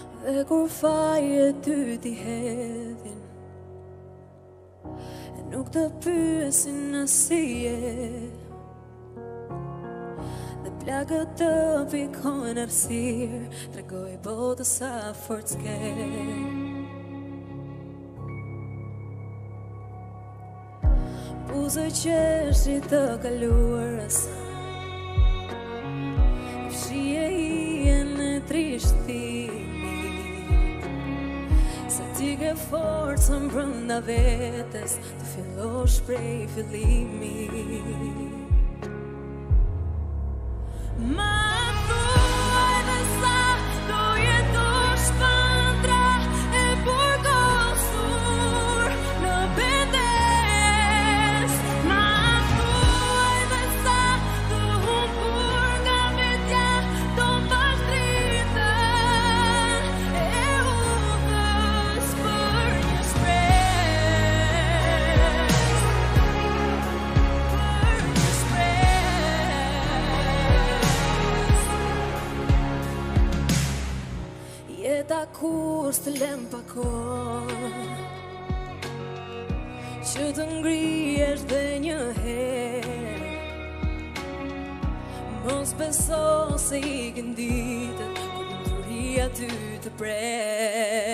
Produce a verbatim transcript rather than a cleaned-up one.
Dhe kur faje ty t'i hedhin e nuk të pyesin nësije dhe plagët të pikojnë arsir tregoj botës sa fort s'ke. Buzë qeshri të kaluarës fshije hije në trishtimi se ti ke forcën brënda vetes të fillosh prej fillimi. Ma thuaj dhe sa do jetosh këndra e burgosur në bedes. Ma thuaj dhe sa të humbur nga vetja do pashtritën e udhës për një shpresë, për një shpresë. Jeta kur s'të lem pa kohë që të ngrihesh dhe një herë. Mos beso se ikin ditët kur lumturia ty të pret.